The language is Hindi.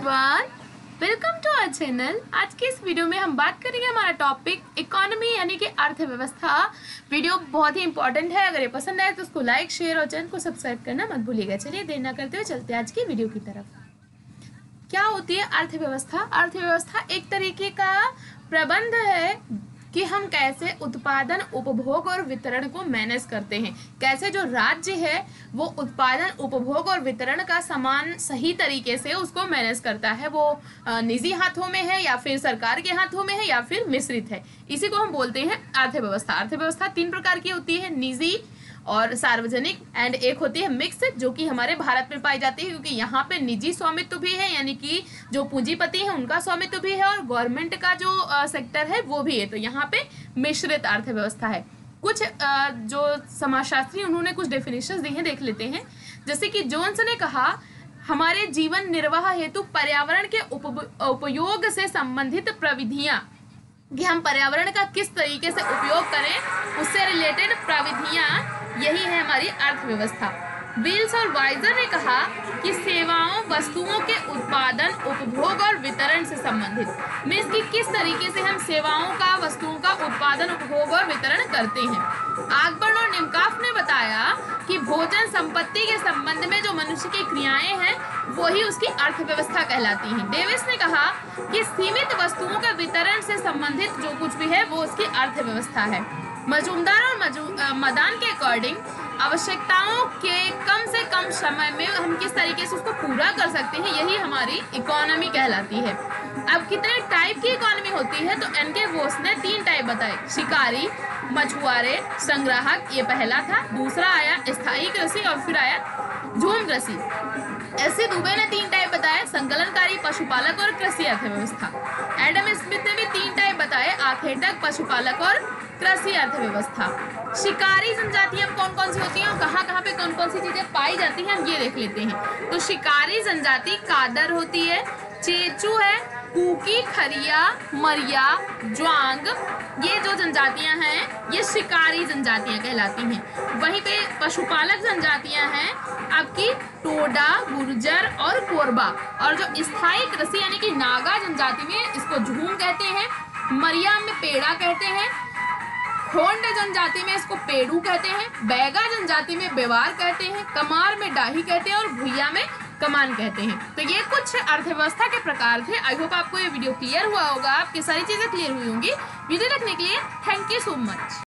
One welcome to our channel. आज की इस वीडियो में हम बात करेंगे हमारा टॉपिक इकोनॉमी यानी कि अर्थव्यवस्था। वीडियो बहुत ही इंपॉर्टेंट है। अगर ये पसंद आए तो उसको लाइक शेयर और चैनल को सब्सक्राइब करना मत भूलिएगा। चलिए देर ना करते हुए चलते हैं आज की वीडियो की तरफ। क्या होती है अर्थव्यवस्था? अर्थव्यवस्था एक तरीके का प्रबंध है कि हम कैसे उत्पादन, उपभोग और वितरण को मैनेज करते हैं। कैसे जो राज्य है वो उत्पादन, उपभोग और वितरण का सामान सही तरीके से उसको मैनेज करता है। वो निजी हाथों में है या फिर सरकार के हाथों में है या फिर मिश्रित है, इसी को हम बोलते हैं अर्थव्यवस्था। अर्थव्यवस्था 3 प्रकार की होती है, निजी और सार्वजनिक एंड एक होती है मिक्स, जो कि हमारे भारत में पाई जाती है क्योंकि यहाँ पे निजी स्वामित्व भी है यानी कि जो पूंजीपति है उनका स्वामित्व भी है और गवर्नमेंट का जो सेक्टर है वो भी है। तो यहाँ पे मिश्रित अर्थव्यवस्था है। कुछ जो समाजशास्त्री उन्होंने कुछ डेफिनेशंस दी हैं, देख लेते हैं। जैसे कि जोन्स ने कहा, हमारे जीवन निर्वाह हेतु पर्यावरण के उपयोग से संबंधित प्रविधियां, कि हम पर्यावरण का किस तरीके से उपयोग करें उससे रिलेटेड प्रविधियां, यही है हमारी अर्थव्यवस्था। विल्स और वाइजर ने कहा कि सेवाओं, वस्तुओं के उत्पादन, उपभोग और वितरण से संबंधित, मीन्स कि किस तरीके से हम सेवाओं का, वस्तुओं का उत्पादन, उपभोग और वितरण करते हैं। आगबर्न और निमकाफ ने बताया कि भोजन संपत्ति के संबंध में जो मनुष्य की क्रियाएं हैं वही उसकी अर्थव्यवस्था कहलाती हैं। डेविस ने कहा कि सीमित वस्तुओं के वितरण से संबंधित जो कुछ भी है वो उसकी अर्थव्यवस्था है। मजूमदार और मदान के अकॉर्डिंग आवश्यकताओं के कम से कम समय में हम किस तरीके से उसको पूरा कर सकते हैं, यही हमारी इकोनॉमी कहलाती है। अब कितने टाइप की इकोनॉमी होती है, तो एनके बोस ने 3 टाइप बताए, शिकारी, मछुआरे, संग्राहक, ये पहला था। दूसरा आया स्थायी कृषि और फिर आया झूम कृषि। ऐसे दुबे ने 3 टाइप बताए, संकलनकारी, पशुपालक और कृषि अर्थव्यवस्था। एडम स्मिथ ने भी 3 टाइप बताए, आखेटक, पशुपालक और कृषि अर्थव्यवस्था। शिकारी जनजातियां कौन कौन सी होती हैं और कहाँ पे कौन कौन सी चीजें पाई जाती हैं, हम ये देख लेते हैं। तो शिकारी जनजाति कादर होती है, चेचू है, कुकी, खरिया, मरिया, ज्वांग, ये जो जनजातियां हैं ये शिकारी जनजातियां कहलाती हैं। वहीं पे पशुपालक जनजातियां हैं आपकी टोडा, गुर्जर और कोरबा। और जो स्थायी कृषि यानी कि नागा जनजाति में इसको झूम कहते हैं, मरिया में पेड़ा कहते हैं, खोंड जनजाति में इसको पेड़ू कहते हैं, बैगा जनजाति में बेवार कहते हैं, कमार में डाही कहते हैं और भुइया में कमान कहते हैं। तो ये कुछ अर्थव्यवस्था के प्रकार थे। आई होप आपको ये वीडियो क्लियर हुआ होगा, आपकी सारी चीजें क्लियर हुई होंगी। वीडियो देखने के लिए थैंक यू सो मच।